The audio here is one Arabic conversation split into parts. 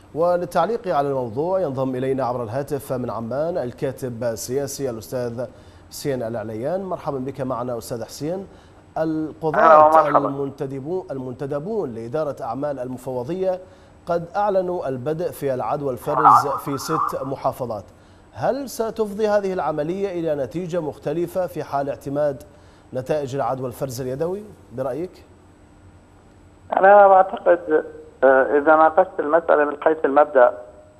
وللتعليق على الموضوع ينضم إلينا عبر الهاتف من عمان الكاتب السياسي الأستاذ حسين العليان. مرحبا بك معنا أستاذ حسين. القضاة المنتدبون لإدارة أعمال المفوضية قد أعلنوا البدء في العد والفرز في 6 محافظات. هل ستفضي هذه العملية إلى نتيجة مختلفة في حال اعتماد نتائج العد والفرز اليدوي برأيك؟ أنا أعتقد إذا ناقشت المسألة من حيث المبدأ،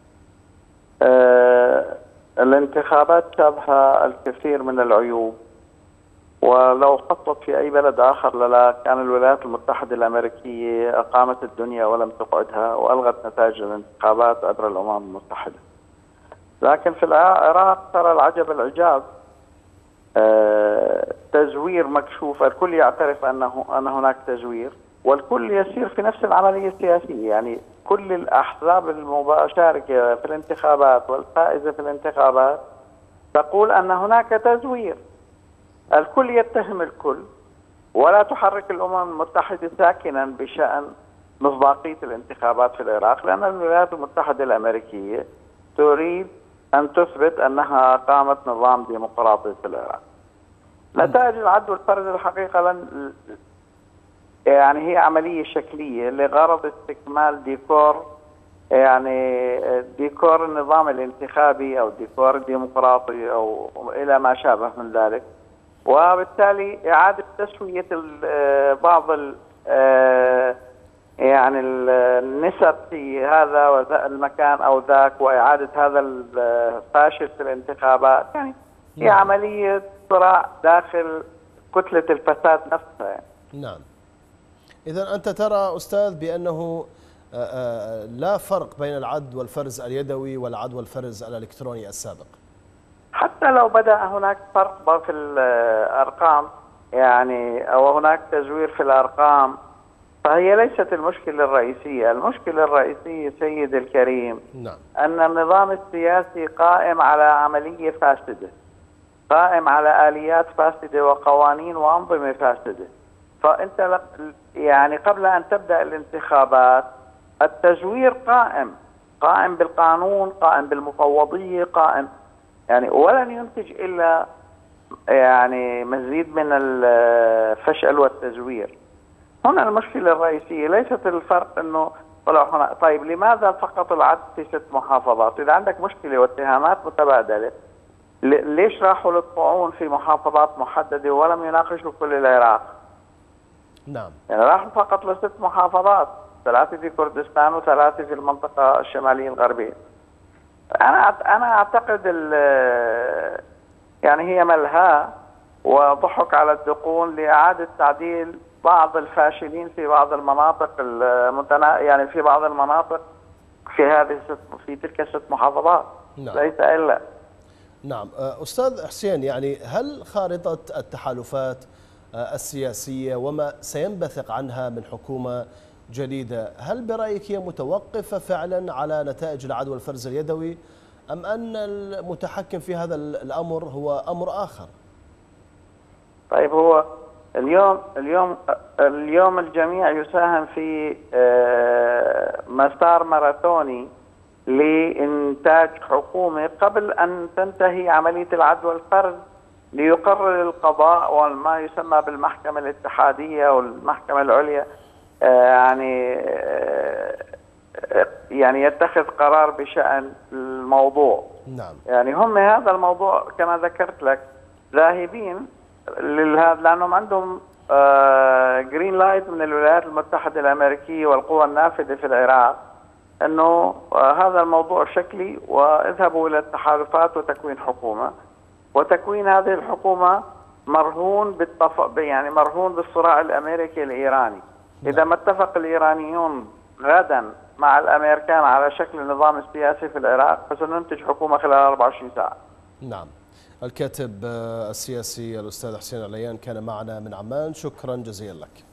الانتخابات شابها الكثير من العيوب، ولو خطط في أي بلد آخر لا كان الولايات المتحدة الأمريكية أقامت الدنيا ولم تقعدها وألغت نتائج الانتخابات عبر الأمم المتحدة. لكن في العراق ترى العجب العجاب، تزوير مكشوف، الكل يعترف أن هناك تزوير، والكل يسير في نفس العملية السياسية. يعني كل الأحزاب المشاركة في الانتخابات والفائزة في الانتخابات تقول أن هناك تزوير. الكل يتهم الكل، ولا تحرك الأمم المتحدة ساكنا بشأن مصداقية الانتخابات في العراق، لأن الولايات المتحدة الأمريكية تريد أن تثبت أنها قامت نظام ديمقراطي في العراق. نتائج العد والفرز الحقيقة يعني هي عملية شكلية لغرض استكمال ديكور، يعني ديكور النظام الانتخابي أو ديكور الديمقراطي أو إلى ما شابه من ذلك، وبالتالي إعادة تسوية بعض يعني النسب في هذا المكان أو ذاك، وإعادة هذا الفاشل في الانتخابات. يعني هي عملية صراع داخل كتلة الفساد نفسها يعني. نعم. إذا أنت ترى أستاذ بأنه لا فرق بين العد والفرز اليدوي والعد والفرز الإلكتروني السابق، حتى لو بدأ هناك فرق في الأرقام يعني أو هناك تزوير في الأرقام، فهي ليست المشكلة الرئيسية. المشكلة الرئيسية سيد الكريم أن النظام السياسي قائم على عملية فاسدة، قائم على آليات فاسدة وقوانين وأنظمة فاسدة. فأنت يعني قبل أن تبدأ الانتخابات التزوير قائم بالقانون، قائم بالمفوضية، قائم يعني، ولن ينتج إلا يعني مزيد من الفشل والتزوير. هنا المشكلة الرئيسية ليست الفرق أنه طلع هنا. طيب لماذا فقط العد في 6 محافظات؟ إذا عندك مشكلة واتهامات متبادلة، ليش راحوا للطعون في محافظات محددة ولم يناقشوا كل العراق؟ نعم. يعني راحوا فقط ل6 محافظات، 3 في كردستان و3 في المنطقة الشمالية الغربية. أنا أعتقد يعني هي ملهى وضحك على الدقون لإعادة تعديل بعض الفاشلين في بعض المناطق يعني في بعض المناطق في تلك 6 محافظات. نعم. ليس إلا. نعم. أستاذ حسين، يعني هل خارطة التحالفات السياسية وما سينبثق عنها من حكومة جديدة، هل برأيك هي متوقفة فعلا على نتائج العد والفرز اليدوي، أم أن المتحكم في هذا الأمر هو أمر آخر؟ طيب، هو اليوم الجميع يساهم في مسار ماراثوني لإنتاج حكومة قبل أن تنتهي عملية العد والفرز، ليقرر القضاء وما يسمى بالمحكمة الاتحادية والمحكمة العليا يعني يتخذ قرار بشأن الموضوع. نعم. يعني هم هذا الموضوع كما ذكرت لك ذاهبين لهذا، لأنهم عندهم جرين لايت من الولايات المتحدة الأمريكية والقوى النافذة في العراق أنه هذا الموضوع شكلي، واذهبوا إلى التحالفات وتكوين حكومة. وتكوين هذه الحكومة مرهون يعني مرهون بالصراع الأمريكي الإيراني. إذا ما اتفق الإيرانيون غدا مع الأمريكان على شكل النظام السياسي في العراق فسننتج حكومة خلال 24 ساعة. نعم. الكاتب السياسي الأستاذ حسين العليان كان معنا من عمان، شكرا جزيلا لك.